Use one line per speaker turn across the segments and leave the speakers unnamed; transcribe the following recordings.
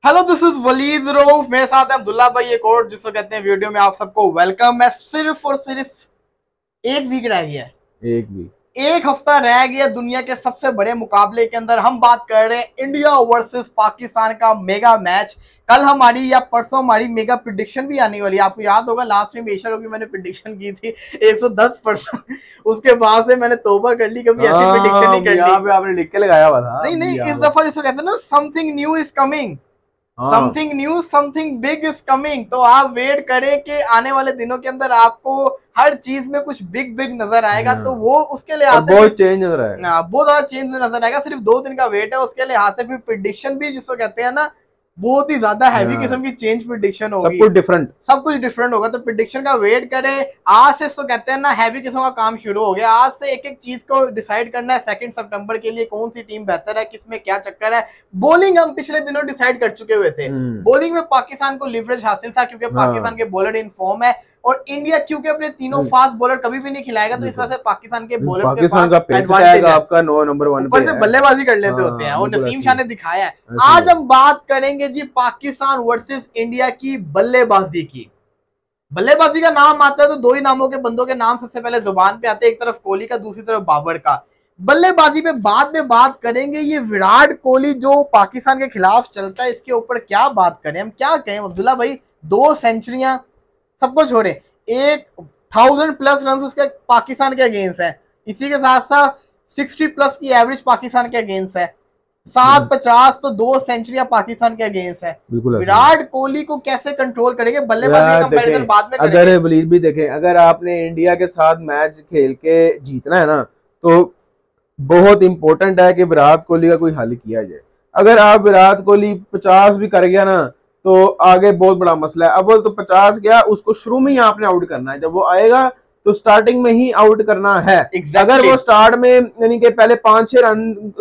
Hello, this is Waleed Rauf, मेरे साथ है अब्दुल्ला भाई एक और, जिसको कहते हैं वीडियो में आप सबको वेलकम। मैं सिर्फ और सिर्फ एक वीक रह गया है, एक हफ्ता रह गया दुनिया के सबसे बड़े मुकाबले के अंदर। हम बात कर रहे हैं इंडिया वर्सेस पाकिस्तान का मेगा मैच। कल हमारी या परसों हमारी मेगा प्रिडिक्शन भी आने वाली है। आपको याद होगा लास्ट में एशिया कप की मैंने प्रिडिक्शन की थी 110%। उसके बाद से मैंने तौबा कर ली, कभी ऐसी प्रिडिक्शन नहीं कर ली।
यहाँ पे आपने लिख के लगाया हुआ था।
नहीं, इस दफा जिसको कहते हैं ना, something new is coming, something new, something big is coming. तो आप वेट करें कि आने वाले दिनों के अंदर आपको हर चीज में कुछ बिग बिग नजर आएगा। तो वो उसके लिहाज से
बहुत चेंज नजर आएगा,
बहुत ज्यादा चेंज नजर आएगा। सिर्फ 2 दिन का वेट है, उसके लिहाज से फिर प्रिडिक्शन भी जिसको कहते हैं ना, बहुत ही ज्यादा हैवी किस्म की चेंज प्रिडिक्शन होगी। सब कुछ डिफरेंट होगा। तो प्रिडिक्शन का वेट करें। आज से इसको कहते हैं ना, हैवी किस्म का काम शुरू हो गया। आज से एक एक चीज को डिसाइड करना है 2 सितंबर के लिए, कौन सी टीम बेहतर है, किसमें क्या चक्कर है। बॉलिंग हम पिछले दिनों डिसाइड कर चुके हुए थे। बॉलिंग में पाकिस्तान को लिवरेज हासिल था, क्योंकि पाकिस्तान के बॉलर इन फॉर्म है, और इंडिया क्योंकि अपने तीनों फास्ट बॉलर कभी भी नहीं खिलाएगा, तो इस वजह से पाकिस्तान के बॉलर्स के पास एडवांटेज है।
आपका 9 नंबर 1
ऊपर से बल्लेबाजी कर लेते होते हैं, और नसीम शाह ने दिखाया है। आज हम बात करेंगे जी पाकिस्तान वर्सेस इंडिया की बल्लेबाजी की। बल्लेबाजी का नाम आता है तो 2 ही नामों के बंदों के नाम सबसे पहले जुबान पे आते हैं, एक तरफ कोहली का, दूसरी तरफ बाबर का। बल्लेबाजी पे बाद में बात करेंगे। ये विराट कोहली जो पाकिस्तान के खिलाफ चलता है, इसके ऊपर क्या बात करें, हम क्या कहें अब्दुल्ला भाई। 2 सेंचुरियां सबको छोड़े, 1000+ रन उसके पाकिस्तान के अगेंस्ट है। इसी के साथ साथ 60+ की एवरेज पाकिस्तान के अगेंस्ट है। 750 तो 2 सेंचुरियां पाकिस्तान के अगेंस्ट है। विराट कोहली को कैसे कंट्रोल करेंगे, बल्लेबाजी कंपैरिजन बाद में करेंगे।
अगर वलीद भी देखें, अगर आपने इंडिया के साथ मैच खेल के जीतना है ना, तो बहुत इंपॉर्टेंट है कि विराट कोहली का कोई हल किया जाए। अगर आप विराट कोहली 50 भी कर गया ना, तो आगे बहुत बड़ा मसला है। अब वो तो 50 गया, उसको शुरू में ही आपने आउट करना है। जब वो आएगा तो स्टार्टिंग में ही आउट करना है। अगर वो स्टार्ट में यानी कि पहले 5-6 रन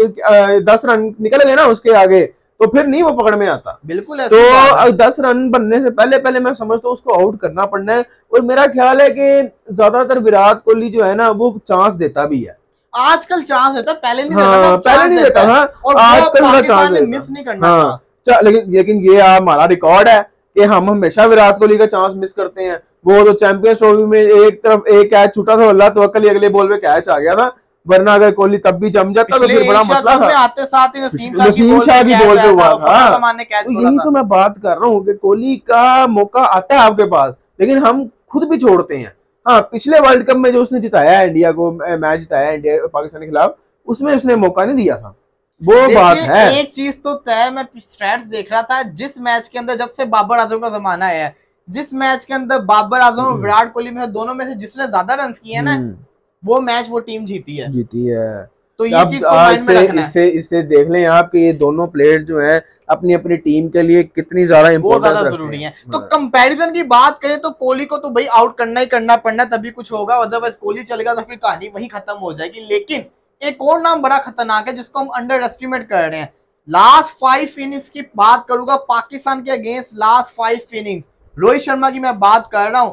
10 रन निकल गए ना उसके आगे, तो फिर नहीं वो पकड़ में आता।
बिल्कुल।
तो 10 रन बनने से पहले मैं समझता हूँ उसको आउट करना पड़ना है। और मेरा ख्याल है कि ज्यादातर विराट कोहली जो है ना, वो चांस देता भी है।
आजकल चांस देता, पहले नहीं
देता, पहले नहीं देता था, और आजकल चांस
मिस नहीं करना।
लेकिन ये हमारा रिकॉर्ड है कि हम हमेशा विराट कोहली का चांस मिस करते हैं। वो तो चैंपियंस ट्रॉफी में एक तरफ एक कैच छूटा था, अल्लाह तो अगले बॉल में कैच आ गया था, वरना अगर कोहली तब भी जम जाता तो फिर बड़ा मसला था।
आते साथ ही
नसीम शाह की बॉल पे हुआ था। तो यही तो मैं बात कर रहा हूँ कि कोहली का मौका आता है आपके पास, लेकिन हम खुद भी छोड़ते हैं। हाँ, पिछले वर्ल्ड कप में जो उसने जिताया इंडिया को, मैच जिताया इंडिया पाकिस्तान के खिलाफ, उसमें उसने मौका नहीं दिया था। वो बात है।
एक चीज तो तय, मैं स्टैट्स देख रहा था, जिस मैच के अंदर जब से बाबर आजम का जमाना है, जिस मैच के अंदर बाबर आजम और विराट कोहली में दोनों में से जिसने ज्यादा रन किए ना, वो मैच वो टीम जीती है। तो ये चीज को माइंड में रखना है।
इससे देख लें आप कि ये दोनों प्लेयर जो हैं अपनी अपनी टीम के लिए कितनी ज्यादा इंपॉर्टेंस
जरूरी है। तो कंपैरिजन की बात करें तो कोहली को तो भाई आउट करना ही करना पड़ना, तभी कुछ होगा। अदरवाइज कोहली चलेगा तो फिर कहानी वही खत्म हो जाएगी। लेकिन एक और नाम बड़ा खतरनाक है जिसको हम अंडर एस्टिमेट कर रहे हैं। लास्ट 5 इनिंग्स की बात करूंगा पाकिस्तान के against. Last 5 innings Rohit Sharma की मैं बात कर रहा हूं,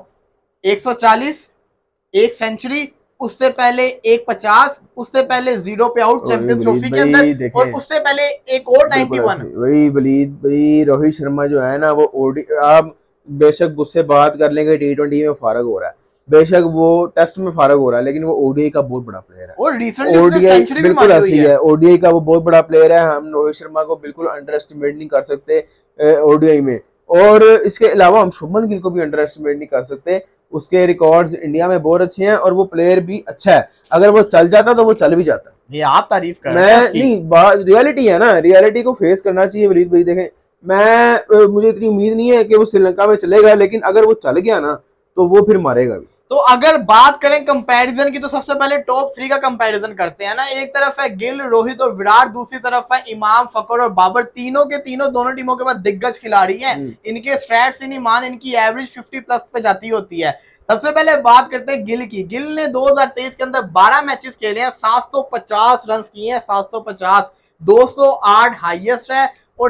140, 1 सेंचुरी, उससे पहले 150, उससे पहले 0 पे आउट चैंपियंस ट्रॉफी के अंदर, और उससे पहले एक और 91।
वही वलीद भाई, रोहित शर्मा जो है ना, वो ओडी, आप बेशक उससे बात कर लेंगे T20 में फारग हो रहा है, बेशक वो टेस्ट में फारग हो रहा है, लेकिन वो ओडीआई का बहुत बड़ा प्लेयर है।
और रिसेंटली उसने सेंचुरी भी मारी हुई है।
ओडीआई का वो बहुत बड़ा प्लेयर है। हम रोहित शर्मा को बिल्कुल अंडर एस्टिमेट नहीं कर सकते ओडीआई में। और इसके अलावा हम शुभमन गिल को भी अंडर एस्टिमेट नहीं कर सकते। उसके रिकॉर्ड्स इंडिया में बहुत अच्छे हैं, और वो प्लेयर भी अच्छा है। अगर वो चल जाता तो वो चल भी जाता।
ये आप तारीफ कर
रहे हैं। नहीं, रियलिटी है ना, रियलिटी को फेस करना चाहिए। वलीद भाई देखें, मुझे इतनी उम्मीद नहीं है कि वो श्रीलंका में चलेगा, लेकिन अगर वो चल गया ना तो वो फिर मारेगा भी।
तो अगर बात करें कंपैरिजन की, तो सबसे पहले टॉप 3 का कंपैरिजन करते हैं ना। एक तरफ है गिल, रोहित और विराट, दूसरी तरफ है इमाम, फकर और बाबर। तीनों के तीनों दोनों टीमों के पास दिग्गज खिलाड़ी हैं। इनके स्टैट्स ही नहीं मान, इनकी एवरेज 50+ पे जाती होती है। सबसे पहले बात करते हैं गिल की। गिल ने 2023 के अंदर 12 मैचेस खेले हैं, 750 रन किए हैं, 750, 208 हाईएस्ट है, और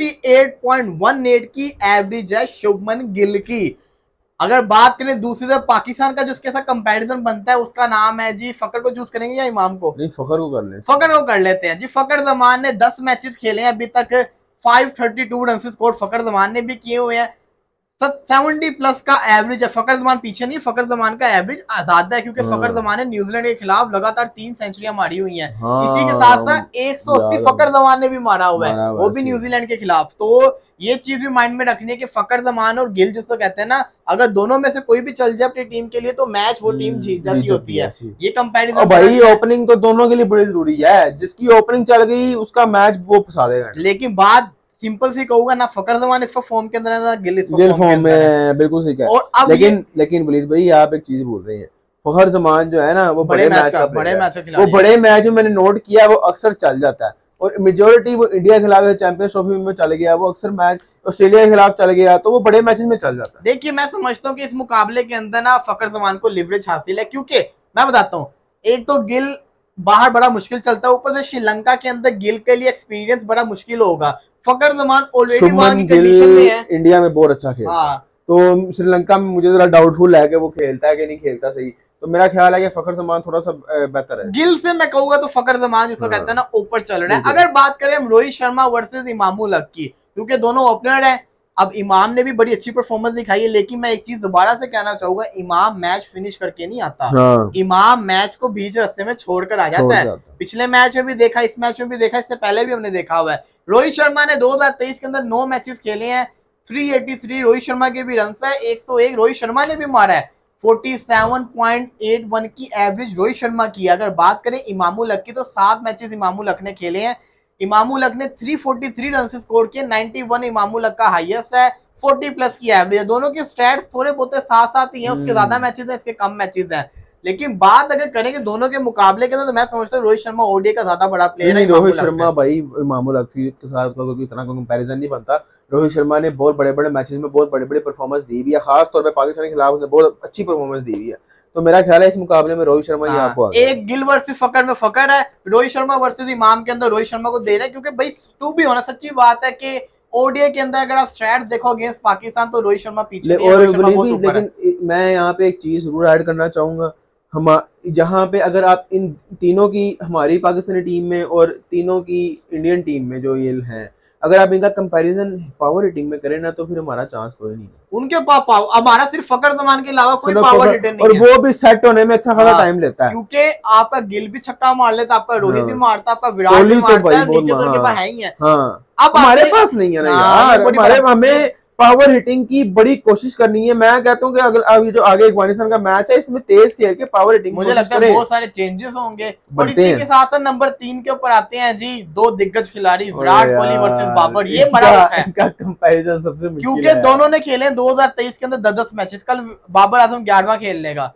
68.18 की एवरेज है शुभमन गिल की। अगर बात करें दूसरी तरफ पाकिस्तान का, जिसके साथ कंपैरिजन बनता है, उसका नाम है जी, फकर को चूज करेंगे या इमाम को?
नहीं, फकर को कर लेते हैं।
फकर को कर लेते हैं जी। फकर जमान ने 10 मैचेस खेले हैं अभी तक, 532 रन स्कोर फकर जमान ने भी किए हुए हैं। 70 प्लस का एवरेज है। फकर जमान पीछे नहीं, फकर जमान का एवरेज ज्यादा है क्योंकि फकर जमान ने न्यूजीलैंड के खिलाफ लगातार 3 सेंचुरियां मारी हुई हैं। इसी के साथ साथ 180 फकर जमान ने भी मारा हुआ है, वो भी न्यूजीलैंड के खिलाफ। तो ये चीज भी माइंड में रखनी है कि फकर जमान और गिल जिसको कहते हैं ना, अगर दोनों में से कोई भी चल जाए अपनी टीम के लिए तो मैच वो टीम जीत जाती होती है। ये कंपैरिजन
भाई ओपनिंग तो दोनों के लिए बड़ी जरूरी है, जिसकी ओपनिंग चल गई उसका मैच वो फंसा देगा।
लेकिन बात सिंपल सी कहूंगा ना, फकर जमान इस फॉर्म के अंदर है ना गिल
फॉर्म में, बिल्कुल सही है। और अब लेकिन वलीद भाई आप एक चीज बोल रहे हैं, फखर जमान जो है ना वो बड़े मैच वो बड़े मैच में मैंने नोट किया वो अक्सर चल जाता है, और मेजोरिटी वो इंडिया के खिलाफ चैंपियंस ट्रॉफी में चल गया, वो अक्सर मैच ऑस्ट्रेलिया के खिलाफ चल गया, तो वो बड़े मैचेस में चल जाता है।
देखिए मैं समझता हूँ कि इस मुकाबले के अंदर ना फकर जमान को लिवरेज हासिल है, क्योंकि मैं बताता हूँ, एक तो गिल बाहर बड़ा मुश्किल चलता है, ऊपर से श्रीलंका के अंदर गिल के लिए एक्सपीरियंस बड़ा मुश्किल होगा। फकर जमान ऑलरेडी वहां की कंडीशन में है,
इंडिया में बहुत अच्छा खेलता है, तो श्रीलंका में मुझे जरा डाउटफुल है कि वो खेलता है कि नहीं खेलता सही, तो मेरा ख्याल है कि फकर जमान थोड़ा सा बेहतर है।
गिल से मैं कहूंगा तो फकर जमान जिसको कहते हैं ना ऊपर चल रहा है। अगर बात करें हम रोहित शर्मा वर्सेस इमामुल हक की, क्योंकि दोनों ओपनर है, अब इमाम ने भी बड़ी अच्छी परफॉर्मेंस दिखाई है, लेकिन मैं एक चीज दोबारा से कहना चाहूंगा, इमाम मैच फिनिश करके नहीं आता। इमाम मैच को बीच रास्ते में छोड़कर आ जाता है। पिछले मैच में भी देखा, इस मैच में भी देखा, इससे पहले भी हमने देखा हुआ है। रोहित शर्मा ने 2023 के अंदर 9 मैचेस खेले हैं, 383 रोहित शर्मा के भी रन है, 101 रोहित शर्मा ने भी मारा है, 47.81 की एवरेज रोहित शर्मा की। अगर बात करें इमामुल हक की तो 7 मैचेस इमामुल हक ने खेले हैं, इमामुल हक ने 343 रन से स्कोर किए, 91 इमामुल हक का हाईएस्ट है, 40 प्लस की एवरेज है। दोनों के स्टैट्स थोड़े बहुत साथ साथ ही हैं, उसके ज्यादा मैचेस हैं, इसके कम मैचेस हैं, लेकिन बात अगर करेंगे दोनों के मुकाबले के अंदर तो मैं समझता हूँ रोहित शर्मा ओडीआई का ज्यादा बड़ा प्लेयर है।
रोहित शर्मा भाई इमामुल हक के साथ कोई इतना कोई कंपैरिजन नहीं बनता। रोहित शर्मा ने बहुत बड़े बड़े मैचेस में बहुत बड़े बड़े परफॉर्मेंस दी हुई है, खास तौर पे पाकिस्तान के खिलाफ उसने बहुत अच्छी परफॉर्मेंस दी हुई है, तो मेरा ख्याल है इस मुकाबले में रोहित शर्मा ही आपको
एक गिल वर्सेस फकर में फकर है, रोहित शर्मा वर्सेस इमाम के अंदर रोहित शर्मा को दे रहे हैं, क्योंकि भाई टू भी होना सच्ची बात है कि ओडीआई के अंदर अगर आप स्टैट्स देखो अगेंस्ट पाकिस्तान तो रोहित शर्मा पीछे नहीं है,
लेकिन मैं यहाँ पे एक चीज जरूर ऐड करना चाहूंगा, हम जहाँ पे अगर आप इन तीनों की हमारी पाकिस्तानी टीम में और तीनों की इंडियन टीम में जो ये हैं, अगर आप इनका कंपैरिजन पावर हिटिंग में करें ना तो फिर हमारा चांस कोई नहीं है।
उनके पास हमारा सिर्फ फकर जमान के अलावा कोई पावर हिटर नहीं
है, और वो भी सेट होने में अच्छा खासा टाइम लेता है,
क्योंकि आपका गिल भी छक्का मार लेता, आपका रोहित भी मारता, आपका विराट भी मारता है, नीचे तो उनके पास है ही है।
अब हमारे पास नहीं है ना यार, हमें पावर हिटिंग की बड़ी कोशिश करनी है। मैं कहता हूँ कि अगर अभी जो आगे अफगानिस्तान का मैच है इसमें तेज खेल के पावर हिटिंग
मुझे लगता है बहुत सारे चेंजेस होंगे। और इसी के साथ नंबर 3 के ऊपर आते हैं जी दो दिग्गज खिलाड़ी, विराट कोहली वर्सेस बाबर। ये बड़ा है
इनका कंपैरिजन सबसे मुश्किल है,
क्योंकि दोनों ने खेले 2023 के अंदर 10-10 मैचेस। कल बाबर आजम 11वां खेल लेगा।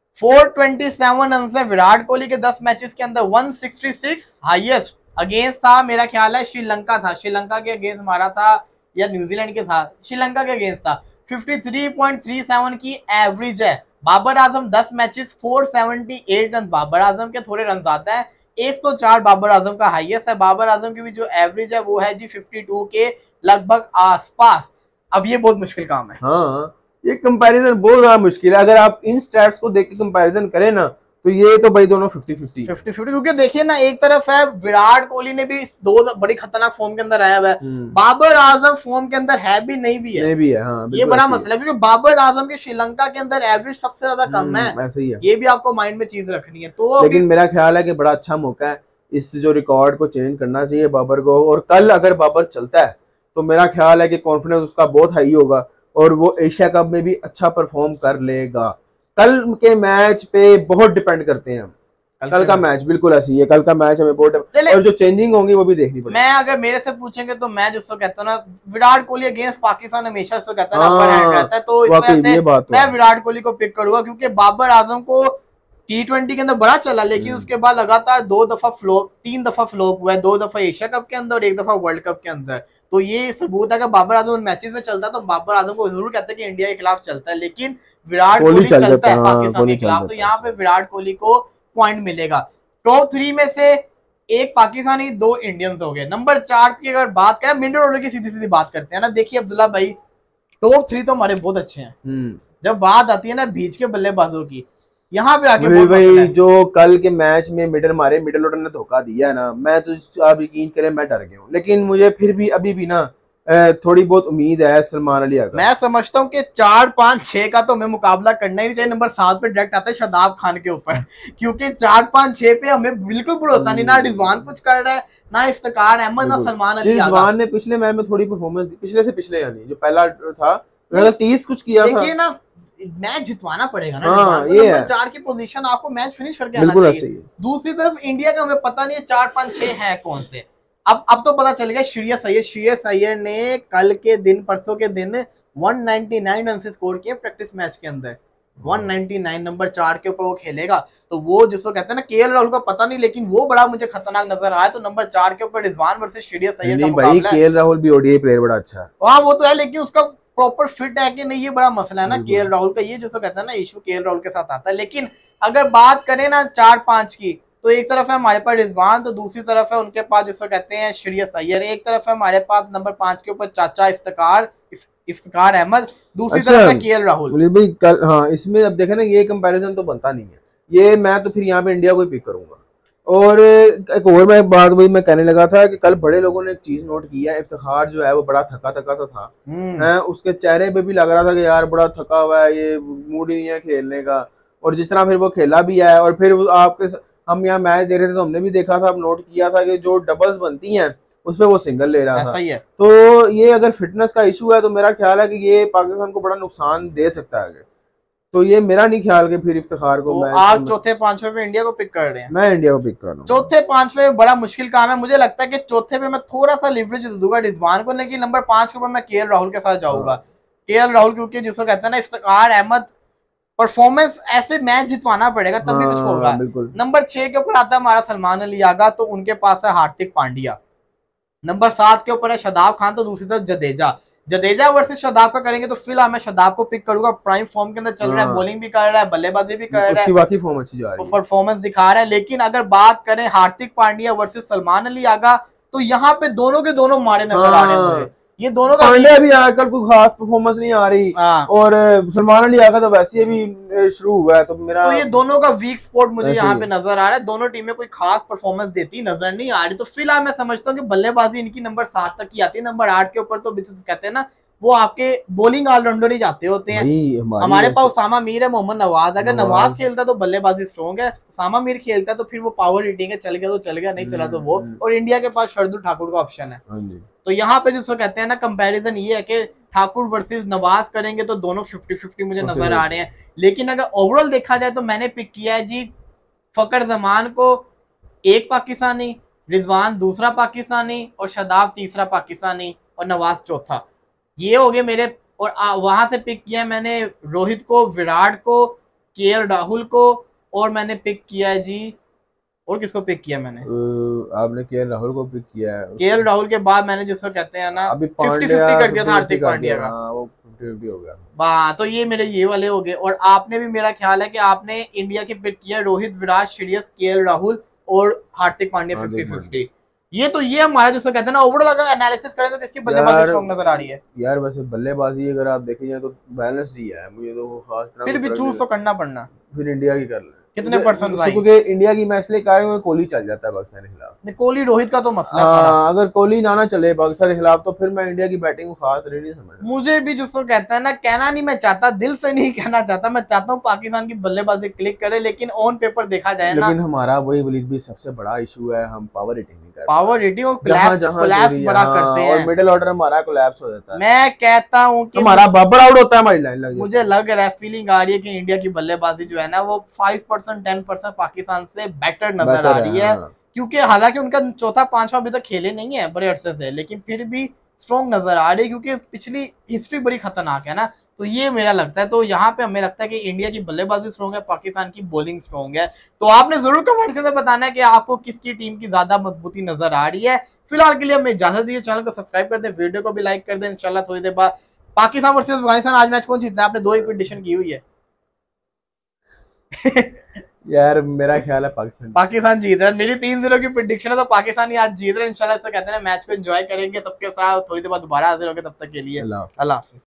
427 रन से विराट कोहली के 10 मैचेस के अंदर 166 हाईएस्ट अगेंस्ट था, मेरा ख्याल है श्रीलंका था, श्रीलंका के अगेंस्ट मारा था या न्यूजीलैंड के साथ, श्रीलंका के अगेंस्ट था। 53.37 की एवरेज है। बाबर आजम 10 मैचेस 478 रन, बाबर आजम के थोड़े रन आता है, 104 बाबर आजम का हाईएस्ट है। बाबर आजम की भी जो एवरेज है वो है जी 52 के लगभग आसपास। अब ये बहुत मुश्किल काम है।
हाँ, ये कंपैरिजन बहुत ज्यादा मुश्किल है। अगर आप इन स्टैट्स को देख के कंपैरिजन करें ना तो ये तो भाई दोनों 50-50
क्योंकि देखिए ना, एक तरफ है विराट कोहली ने भी 2 बड़ी खतरनाक फॉर्म के अंदर आया हुआ है, बाबर आजम फॉर्म के अंदर है भी नहीं भी है,
हाँ,
ये बड़ा मसला है, क्योंकि बाबर आजम के श्रीलंका के अंदर एवरेज सबसे ज्यादा कम है,
ऐसा ही है।
ये भी आपको माइंड में चीज रखनी है। तो
लेकिन मेरा ख्याल है कि बड़ा अच्छा मौका है, इस जो रिकॉर्ड को चेंज करना चाहिए बाबर को, और कल अगर बाबर चलता है तो मेरा ख्याल है कि कॉन्फिडेंस उसका बहुत हाई होगा और वो एशिया कप में भी अच्छा परफॉर्म कर लेगा। कल के मैच पे बहुत डिपेंड करते हैं हम, कल का मैच बिल्कुल ऐसी है, कल का मैच हमें बहुत, और जो चेंजिंग होंगी वो भी देखनी पड़ेगी।
मैं अगर मेरे से पूछेंगे तो मैं जिसको कहता हूँ ना, विराट कोहली अगेंस्ट पाकिस्तान हमेशा इसको कहता है ना अपर हैंड रहता है, तो इस वजह से मैं विराट कोहली को पिक करूंगा, क्योंकि बाबर आजम को T20 के अंदर बड़ा चला, लेकिन उसके बाद लगातार 2 दफा फ्लॉप, 3 दफा फ्लॉप हुआ है, 2 दफा एशिया कप के अंदर और 1 दफा वर्ल्ड कप के अंदर। तो ये सबूत है कि बाबर आजम उन मैचेस में चलता है तो बाबर आजम को जरूर कहते हैं कि इंडिया के खिलाफ चलता है, लेकिन विराट कोहली चलता है पाकिस्तान के खिलाफ, तो यहाँ पे विराट कोहली को पॉइंट मिलेगा। टॉप 3 में से एक पाकिस्तानी, 2 इंडियंस हो गए। नंबर 4 की अगर बात करें, मिडिल ऑर्डर की सीधी सीधी बात करते हैं ना, देखिए अब्दुल्ला भाई, टॉप 3 तो हमारे बहुत अच्छे हैं। जब बात आती है ना बीच के बल्लेबाजों की, यहाँ पे आके
भाई भाई जो कल के मैच में मिडल ऑर्डर ने धोखा दिया है ना, मैं तो आप यकीन करें मैं डर गया हूँ, लेकिन मुझे फिर भी अभी भी ना थोड़ी बहुत उम्मीद है सलमान अली का।
मैं समझता हूँ कि 4, 5, 6 का तो हमें मुकाबला करना ही नहीं चाहिए। नंबर 7 पे डायरेक्ट आता है शादाब खान के ऊपर क्योंकि 4, 5, 6 पे हमें बिल्कुल भरोसा नहीं, ना रिजवान कुछ कर रहा है, ना इफ्तिकार अहमद, ना सलमान अली।
रिजवान ने पिछले मैच में थोड़ी परफॉर्मेंस दी, पिछले से पिछले यानी जो पहला था 30 कुछ किया था।
देखिए ना, मैच जितवाना पड़ेगा ना।
हाँ, ये
नंबर 4 की पोजीशन आपको मैच फिनिश करके आना चाहिए। दूसरी तरफ इंडिया का हमें पता नहीं है 4, 5, 6 है कौन से। अब तो पता चल गया श्रेयस अय्यर ने कल के दिन, परसों के दिन 199 रन से स्कोर किए प्रैक्टिस मैच के अंदर। 199 नंबर 4 के ऊपर वो खेलेगा, तो वो जिसको कहते हैं ना केएल राहुल का पता नहीं, लेकिन वो बड़ा मुझे खतरनाक नजर आया। तो नंबर 4 के ऊपर रिजवान वर्सेस श्रेयस अय्यर का मुकाबला है।
केएल राहुल भी ओडीआई प्लेयर बड़ा अच्छा है।
हाँ वो तो है, लेकिन उसका प्रॉपर फिट है कि नहीं ये बड़ा मसला है ना केएल राहुल का। ये जिसको कहते हैं ना इशू केएल राहुल के साथ आता है। लेकिन अगर बात करें ना 4-5 की, तो एक तरफ है हमारे पास रिजवान, तो दूसरी तरफ है उनके पास जिसको कहते हैं श्रेयस अय्यर। एक तरफ है हमारे पास नंबर 5 के ऊपर चाचा इफ्तिकार अहमद, दूसरी तरफ है केएल राहुल।
भाई कल हाँ इसमें अब देखे ना ये कंपैरिजन तो बनता नहीं है। ये मैं तो फिर यहाँ पे इंडिया को ही पिक करूंगा। और एक और मैं बात वही मैं कहने लगा था कि कल बड़े लोगों ने एक चीज नोट की है, इफ्तिखार जो है वो बड़ा थका थका सा था। उसके चेहरे पे भी लग रहा था कि यार बड़ा थका हुआ है, ये मूड ही नहीं है खेलने का। और जिस तरह फिर वो खेला भी है, और फिर आपके हम यहाँ मैच दे रहे थे तो हमने भी देखा था, अब नोट किया था कि जो डबल्स बनती हैं उसमें वो सिंगल ले रहा था। तो ये अगर फिटनेस का इशू है तो मेरा ख्याल है कि ये पाकिस्तान को बड़ा नुकसान दे सकता है। तो ये मेरा नहीं ख्याल कि फिर इफ्तिखार को
तो आप चौथे पांचवे पे इंडिया को पिक कर रहे हैं।
मैं इंडिया को पिक कर रहा हूँ।
चौथे पांचवे में बड़ा मुश्किल काम है। मुझे लगता है कि चौथे पे मैं थोड़ा सा लिवरेज दूंगा रिजवान को, लेकिन नंबर 5 के ऊपर मैं केएल राहुल के साथ जाऊंगा। केएल राहुल क्योंकि जिसको कहते हैं ना इफ्तिकार अहमद परफॉर्मेंस ऐसे मैच जितवाना पड़ेगा तभी कुछ होगा। नंबर 6 के ऊपर आता है हमारा सलमान अली आगा, तो उनके पास है हार्दिक पांड्या। नंबर 7 के ऊपर है शादाब खान, तो दूसरी तरफ जडेजा वर्सेस शादाब का करेंगे तो फिलहाल मैं शादाब को पिक करूंगा। प्राइम फॉर्म के अंदर चल रहा है, बॉलिंग भी कर रहा है, बल्लेबाजी भी कर रहा है,
उसकी बाकी फॉर्म अच्छी जा रही है,
परफॉर्मेंस दिखा रहा है। लेकिन अगर बात करें हार्दिक पांड्या वर्सेस सलमान अली आगा, तो यहाँ पे दोनों के दोनों मारे नजर आ रहे हैं। ये दोनों का
पांड्या भी आजकल कोई खास परफॉर्मेंस नहीं आ रही, और सलमान अली आगा तो वैसे भी शुरू हुआ है। तो मेरा
ये दोनों का वीक स्पॉट मुझे यहाँ पे नजर आ रहा है। दोनों टीमें कोई खास परफॉर्मेंस देती नजर नहीं आ रही। तो फिलहाल मैं समझता हूँ कि बल्लेबाजी इनकी नंबर 7 तक की आती है। नंबर 8 के ऊपर तो कहते हैं ना वो आपके बॉलिंग ऑलराउंडर ही जाते होते हैं। हमारे पास उसामा मीर है, मोहम्मद नवाज। अगर नवाज खेलता है तो बल्लेबाजी स्ट्रॉन्ग है, उसामा मीर खेलता है तो फिर वो पावर हिटिंग है, चल गया तो चल गया, नहीं चला तो वो। और इंडिया के पास शार्दुल ठाकुर का ऑप्शन है। तो यहाँ पे जिसको कहते हैं ना कंपैरिजन ये है कि ठाकुर वर्सेस नवाज करेंगे तो दोनों 50-50 मुझे नजर आ रहे हैं। लेकिन अगर ओवरऑल देखा जाए तो मैंने पिक किया है जी फकर जमान को एक पाकिस्तानी, रिजवान दूसरा पाकिस्तानी, और शादाब तीसरा पाकिस्तानी, और नवाज चौथा। ये हो गए मेरे। और वहां से पिक किया है मैंने रोहित को, विराट को, केएल राहुल को, और मैंने पिक किया है जी, और किसको पिक किया मैंने?
आपने केएल राहुल को पिक किया है।
केएल राहुल के बाद मैंने जिसको कहते हैं ना 50-50 कर दिया था हार्दिक पांड्या का।
वो 50-50 हो गया।
तो ये मेरे ये वाले हो गए। और आपने भी, मेरा ख्याल है कि आपने इंडिया की पिक किया रोहित, विराट, श्रेयस, केएल राहुल और हार्दिक पांड्या 50-50। ये हमारा जिसको कहते हैं ना ओवरऑल अगर एनालिसिस करें तो किसकी बल्लेबाजी स्ट्रांग नजर आ रही है?
यार वैसे बल्लेबाजी अगर आप देखें तो बैलेंस्ड ही है। मुझे तो खास तरह
फिर भी चूज तो करना पड़ना,
फिर इंडिया की कर ले।
कितने परसेंट भाई?
क्योंकि इंडिया की मैच ले कार्य में कोहली चल जाता है पाकिस्तान के खिलाफ।
कोहली रोहित का तो मसला है।
अगर कोहली ना चले पाकिस्तान के खिलाफ तो फिर मैं इंडिया की बैटिंग को खास नहीं समझ।
मुझे भी जिसको कहता है ना, कहना नहीं मैं चाहता, दिल से नहीं कहना चाहता, मैं चाहता हूँ पाकिस्तान की बल्लेबाजी क्लिक करे, लेकिन ऑन पेपर देखा जाए ना,
लेकिन हमारा वही वलीद भी सबसे बड़ा इशू है, हम पावर हिटिंग नहीं करते।
पावर हिटिंग और कोलैप्स बड़ा करते हैं,
और मिडिल ऑर्डर हमारा कोलैप्स हो जाता है।
मैं कहता हूँ कि
हमारा बबर आउट होता है, हमारी लाइन लग।
मुझे लग रहा है, फीलिंग आ रही है कि इंडिया की बल्लेबाजी जो है ना वो 5% 10% पाकिस्तान से बेटर नजर आ रही है। क्योंकि हालांकि उनका चौथा पांचवा अभी तक खेले नहीं है बड़े अरसे से, लेकिन फिर भी स्ट्रॉन्ग नजर आ रही है क्योंकि पिछली हिस्ट्री बड़ी खतरनाक है ना। तो ये मेरा लगता है। तो यहाँ पे हमें लगता है कि इंडिया की बल्लेबाजी स्ट्रॉन्ग है, पाकिस्तान की बॉलिंग स्ट्रॉन्ग है। तो आपने जरूर कमेंट करके बताना है कि आपको किसकी टीम की ज्यादा मजबूती नजर आ रही है। फिलहाल के लिए हमें इजाजत दीजिए, चैनल को सब्सक्राइब कर दे, वीडियो को भी लाइक कर दे। इंशाल्लाह थोड़ी देर बाद पाकिस्तान वर्सेस अफगानिस्तान। आज मैच कौन जीतता है? आपने 2 ही प्रेडिक्शन की हुई है।
यार मेरा ख्याल है
पाकिस्तान जीत रहा है। मेरी 3-0 की प्रेडिक्शन है, तो पाकिस्तान ही आज जीत रहे हैं। इंशाल्लाह से कहते हैं मैच को एंजॉय करेंगे सबके साथ। थोड़ी देर बाद दोबारा हाजिर होंगे, तब तक के लिए अल्लाह हाफिज।